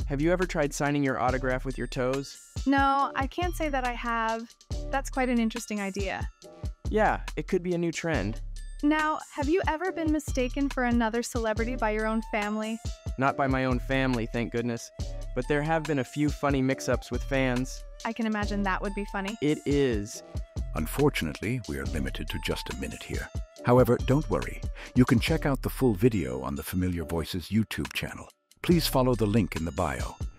Have you ever tried signing your autograph with your toes? No, I can't say that I have. That's quite an interesting idea. Yeah, it could be a new trend. Now, have you ever been mistaken for another celebrity by your own family? Not by my own family, thank goodness. But there have been a few funny mix-ups with fans. I can imagine that would be funny. It is. Unfortunately, we are limited to just a minute here. However, don't worry. You can check out the full video on the Familiar Voices YouTube channel. Please follow the link in the bio.